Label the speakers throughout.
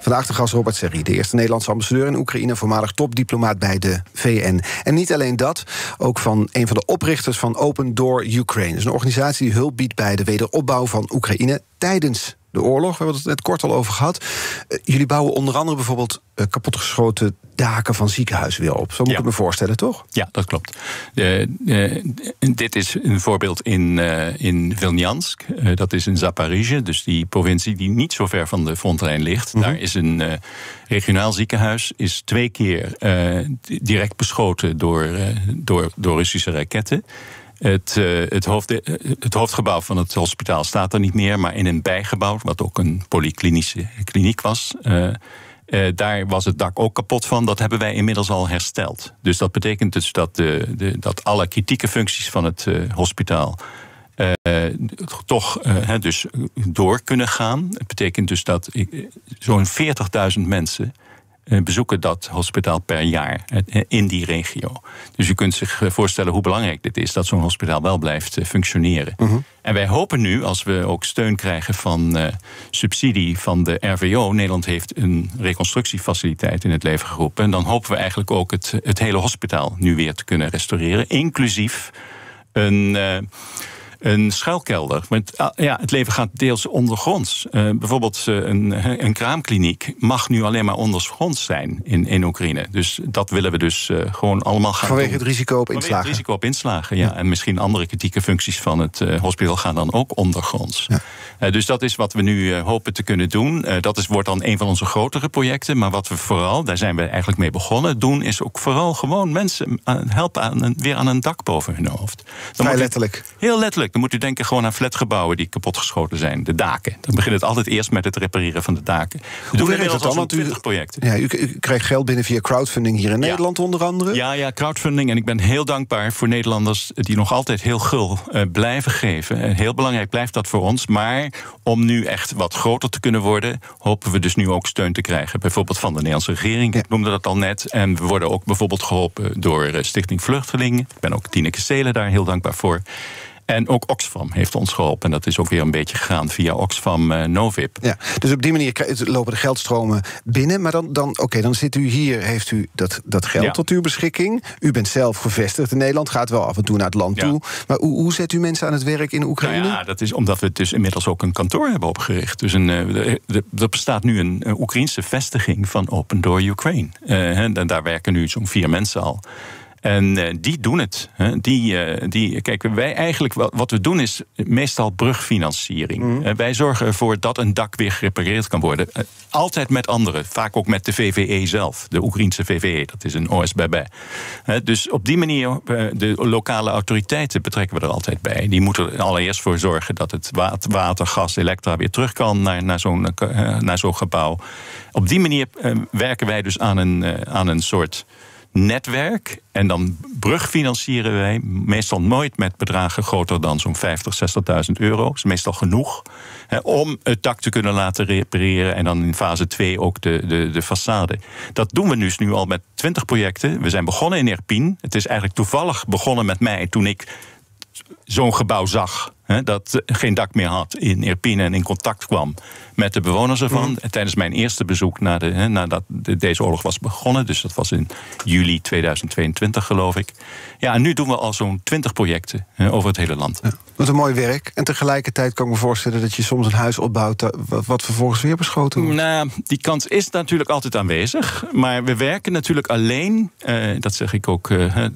Speaker 1: Vandaag de gast Robert Serri, de eerste Nederlandse ambassadeur in Oekraïne, voormalig topdiplomaat bij de VN. En niet alleen dat, ook van een van de oprichters van Open Door Ukraine. Dat is een organisatie die hulp biedt bij de wederopbouw van Oekraïne tijdens de oorlog. We hebben het net kort al over gehad. Jullie bouwen onder andere bijvoorbeeld kapotgeschoten daken van ziekenhuizen weer op. Zo moet ik het me voorstellen, toch?
Speaker 2: Ja, dat klopt. Dit is een voorbeeld in Vilnjansk. Dat is in Zaporizhzhia, dus die provincie die niet zo ver van de frontlijn ligt. Mm-hmm. Daar is een regionaal ziekenhuis, is 2 keer direct beschoten door Russische raketten. Het hoofdgebouw van het hospitaal staat er niet meer, maar in een bijgebouw, wat ook een polyklinische kliniek was. Daar was het dak ook kapot van. Dat hebben wij inmiddels al hersteld. Dus dat betekent dus dat alle kritieke functies van het hospitaal toch dus door kunnen gaan. Het betekent dus dat zo'n 40.000 mensen bezoeken dat hospitaal per jaar in die regio. Dus u kunt zich voorstellen hoe belangrijk dit is, dat zo'n hospitaal wel blijft functioneren. Uh-huh. En wij hopen nu, als we ook steun krijgen van subsidie van de RVO... Nederland heeft een reconstructiefaciliteit in het leven geroepen... en dan hopen we eigenlijk ook het hele hospitaal nu weer te kunnen restaureren, inclusief een schuilkelder. Want het leven gaat deels ondergronds. Bijvoorbeeld een kraamkliniek mag nu alleen maar ondergronds zijn in Oekraïne. Dus dat willen we dus gewoon allemaal gaan
Speaker 1: Vanwege
Speaker 2: doen.
Speaker 1: Het risico op inslagen.
Speaker 2: Vanwege het risico op inslagen, ja. En misschien andere kritieke functies van het hospitaal gaan dan ook ondergronds. Ja. Dus dat is wat we nu hopen te kunnen doen. Dat wordt dan een van onze grotere projecten. Maar wat we vooral, daar zijn we eigenlijk mee begonnen, doen is ook vooral gewoon mensen helpen weer aan een dak boven hun hoofd.
Speaker 1: Vrij letterlijk.
Speaker 2: Heel letterlijk. Dan moet u denken gewoon aan flatgebouwen die kapotgeschoten zijn. De daken. Dan begint het altijd eerst met het repareren van de daken. We doen inmiddels al zo'n 20 projecten.
Speaker 1: Ja, u krijgt geld binnen via crowdfunding hier in Nederland onder andere.
Speaker 2: Ja, crowdfunding. En ik ben heel dankbaar voor Nederlanders die nog altijd heel gul blijven geven. Heel belangrijk blijft dat voor ons. Maar om nu echt wat groter te kunnen worden, hopen we dus nu ook steun te krijgen. Bijvoorbeeld van de Nederlandse regering. Ik noemde dat al net. En we worden ook bijvoorbeeld geholpen door Stichting Vluchtelingen. Ik ben ook Tineke Stelen daar heel dankbaar voor. En ook Oxfam heeft ons geholpen. En dat is ook weer een beetje gegaan via Oxfam Novib.
Speaker 1: Ja, dus op die manier lopen de geldstromen binnen. Maar dan zit u hier, heeft u dat geld tot uw beschikking. U bent zelf gevestigd in Nederland, gaat wel af en toe naar het land toe. Maar hoe zet u mensen aan het werk in Oekraïne?
Speaker 2: Nou ja, dat is omdat we dus inmiddels ook een kantoor hebben opgericht. Dus er bestaat nu een Oekraïense vestiging van Open Door Ukraine. En daar werken nu zo'n 4 mensen al. En die doen het. Kijk, wij eigenlijk, wat we doen is meestal brugfinanciering. Mm. Wij zorgen ervoor dat een dak weer gerepareerd kan worden. Altijd met anderen, vaak ook met de VVE zelf. De Oekraïense VVE, dat is een OSBB. Dus op die manier, de lokale autoriteiten betrekken we er altijd bij. Die moeten er allereerst voor zorgen dat het water, gas, elektra weer terug kan naar zo'n gebouw. Op die manier werken wij dus aan een soort netwerk. En dan brugfinancieren wij meestal nooit met bedragen groter dan zo'n 50.000, 60.000 euro. Dat is meestal genoeg om het dak te kunnen laten repareren. En dan in fase 2 ook de façade. Dat doen we dus nu al met 20 projecten. We zijn begonnen in Irpin. Het is eigenlijk toevallig begonnen met mij toen ik zo'n gebouw zag dat geen dak meer had in Irpin en in contact kwam met de bewoners ervan. Mm. Tijdens mijn eerste bezoek nadat deze oorlog was begonnen, dus dat was in juli 2022 geloof ik. Ja, en nu doen we al zo'n 20 projecten over het hele land. Ja,
Speaker 1: wat een mooi werk. En tegelijkertijd kan ik me voorstellen dat je soms een huis opbouwt wat vervolgens weer beschoten wordt.
Speaker 2: Nou, die kans is natuurlijk altijd aanwezig. Maar we werken natuurlijk alleen, dat zeg ik ook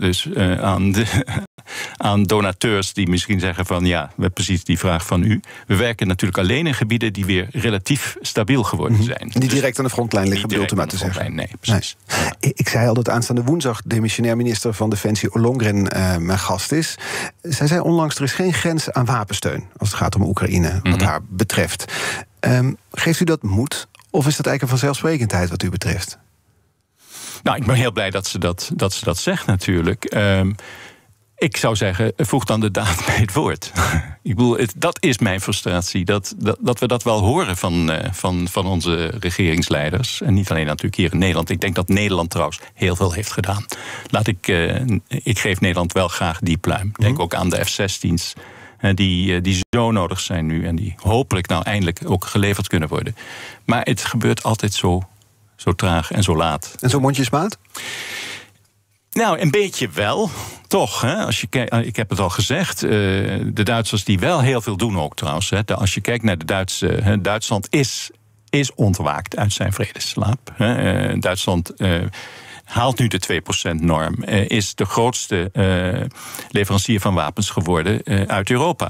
Speaker 2: aan donateurs die misschien zeggen van ja, we hebben precies die vraag van u. We werken natuurlijk alleen in gebieden die weer relatief stabiel geworden zijn.
Speaker 1: Die direct aan de frontlijn liggen, bedoelt u maar te zeggen.
Speaker 2: Nee, precies.
Speaker 1: Nee. Ik zei al dat aanstaande woensdag demissionair minister van Defensie Ollongren mijn gast is. Zij zei onlangs, er is geen grens aan wapensteun als het gaat om Oekraïne, wat haar betreft. Geeft u dat moed? Of is dat eigenlijk een vanzelfsprekendheid wat u betreft?
Speaker 2: Nou, ik ben heel blij dat ze dat zegt natuurlijk. Ik zou zeggen, voeg dan de daad bij het woord. Ik bedoel, dat is mijn frustratie. Dat we dat wel horen van onze regeringsleiders. En niet alleen natuurlijk hier in Nederland. Ik denk dat Nederland trouwens heel veel heeft gedaan. Ik geef Nederland wel graag die pluim. Denk ook aan de F-16's. Die zo nodig zijn nu en die hopelijk nou eindelijk ook geleverd kunnen worden. Maar het gebeurt altijd zo traag en zo laat.
Speaker 1: En zo mondjesmaat?
Speaker 2: Nou, een beetje wel, toch. Hè? Als je kijkt, ik heb het al gezegd, de Duitsers die wel heel veel doen ook trouwens. Hè? Als je kijkt naar de Duitsland is ontwaakt uit zijn vredesslaap. Duitsland haalt nu de 2%-norm. Is de grootste leverancier van wapens geworden uit Europa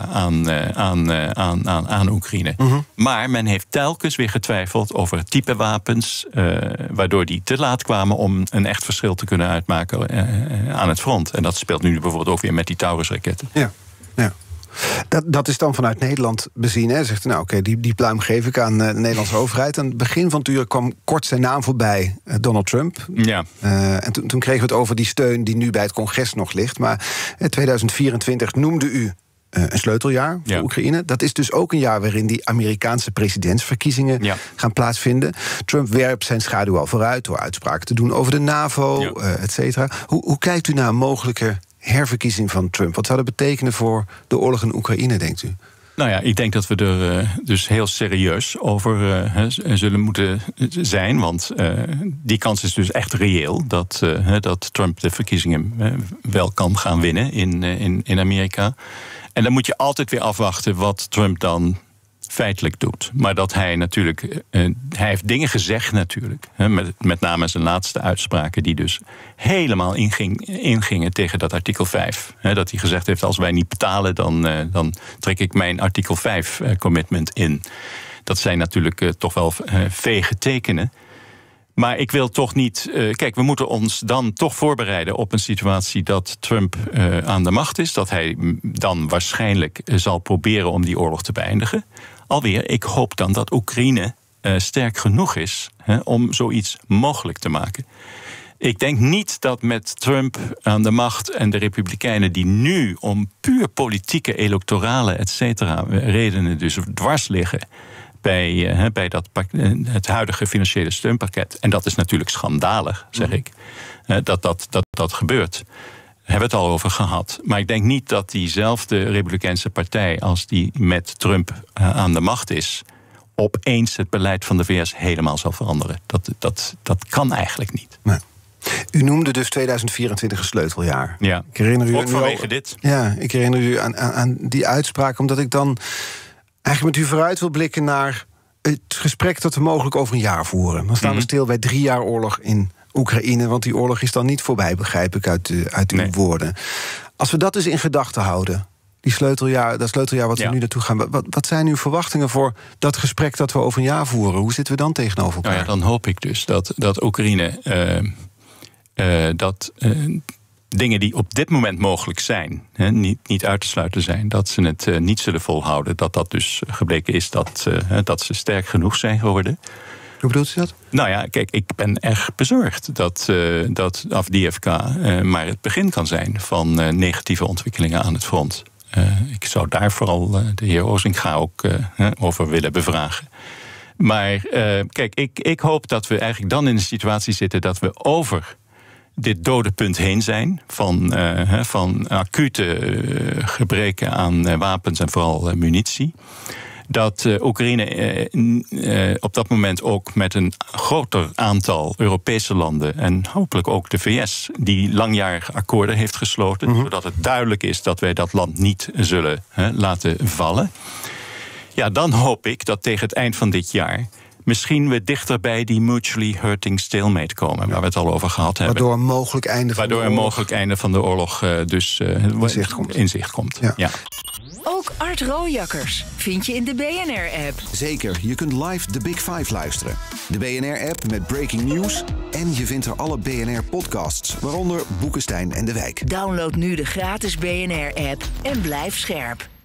Speaker 2: aan Oekraïne. Mm-hmm. Maar men heeft telkens weer getwijfeld over het type wapens, waardoor die te laat kwamen om een echt verschil te kunnen uitmaken aan het front. En dat speelt nu bijvoorbeeld ook weer met die Taurus-raketten.
Speaker 1: Ja. Dat is dan vanuit Nederland bezien. Hè? Zegt, nou oké, die pluim geef ik aan de Nederlandse overheid. Aan het begin van het uur kwam kort zijn naam voorbij, Donald Trump. Ja. En toen kregen we het over die steun die nu bij het congres nog ligt. Maar 2024 noemde u een sleuteljaar voor Oekraïne. Dat is dus ook een jaar waarin die Amerikaanse presidentsverkiezingen gaan plaatsvinden. Trump werpt zijn schaduw al vooruit door uitspraken te doen over de NAVO, et cetera. Hoe kijkt u naar een mogelijke herverkiezing van Trump? Wat zou dat betekenen voor de oorlog in Oekraïne, denkt u? Nou ja, ik denk dat we er dus heel serieus over zullen moeten zijn. Want die kans is dus echt reëel dat Trump de verkiezingen wel kan gaan winnen in Amerika. En dan moet je altijd weer afwachten wat Trump dan feitelijk doet. Maar dat hij natuurlijk, hij heeft dingen gezegd natuurlijk. Met name zijn laatste uitspraken die dus helemaal ingingen tegen dat artikel 5. Dat hij gezegd heeft, als wij niet betalen, dan trek ik mijn artikel 5 commitment in. Dat zijn natuurlijk toch wel vege tekenen. Maar ik wil toch niet. Kijk, we moeten ons dan toch voorbereiden op een situatie dat Trump aan de macht is. Dat hij dan waarschijnlijk zal proberen om die oorlog te beëindigen. Alweer, ik hoop dan dat Oekraïne sterk genoeg is om zoiets mogelijk te maken. Ik denk niet dat met Trump aan de macht en de Republikeinen die nu om puur politieke, electorale, et cetera, redenen dus dwars liggen bij het huidige financiële steunpakket. En dat is natuurlijk schandalig, zeg ik, dat gebeurt. Daar hebben we het al over gehad. Maar ik denk niet dat diezelfde Republikeinse partij, als die met Trump aan de macht is, opeens het beleid van de VS helemaal zal veranderen. Dat kan eigenlijk niet. Nee. U noemde dus 2024 een sleuteljaar.
Speaker 2: Ja,
Speaker 1: ik herinner u
Speaker 2: ook vanwege dit.
Speaker 1: Ja, ik herinner u aan die uitspraak, omdat ik dan eigenlijk met u vooruit wil blikken naar het gesprek dat we mogelijk over een jaar voeren. Dan staan we stil bij 3 jaar oorlog in Oekraïne, want die oorlog is dan niet voorbij, begrijp ik uit uw woorden. Als we dat dus in gedachten houden, dat sleuteljaar wat we nu naartoe gaan, wat zijn uw verwachtingen voor dat gesprek dat we over een jaar voeren? Hoe zitten we dan tegenover elkaar?
Speaker 2: Nou ja, dan hoop ik dus dat Oekraïne dingen die op dit moment mogelijk zijn, niet uit te sluiten zijn, dat ze het niet zullen volhouden. Dat dus gebleken is dat ze sterk genoeg zijn geworden.
Speaker 1: Hoe bedoelt u dat?
Speaker 2: Nou ja, kijk, ik ben erg bezorgd dat Avdiivka maar het begin kan zijn van negatieve ontwikkelingen aan het front. Ik zou daar vooral de heer Ozinga ook over willen bevragen. Maar kijk, ik hoop dat we eigenlijk dan in de situatie zitten dat we over dit dode punt heen zijn van acute gebreken aan wapens en vooral munitie. Dat Oekraïne op dat moment ook met een groter aantal Europese landen en hopelijk ook de VS die langjarige akkoorden heeft gesloten, zodat het duidelijk is dat wij dat land niet zullen laten vallen. Ja, dan hoop ik dat tegen het eind van dit jaar misschien we dichter bij die mutually hurting stalemate komen, waar we het al over gehad hebben.
Speaker 1: Waardoor een mogelijk einde van de oorlog
Speaker 2: dus in zicht komt. Ja.
Speaker 3: Ook Art Rooijakkers vind je in de BNR-app.
Speaker 4: Zeker, je kunt live de Big Five luisteren. De BNR-app met breaking news en je vindt er alle BNR-podcasts, waaronder Boekenstein en de Wijk.
Speaker 3: Download nu de gratis BNR-app en blijf scherp.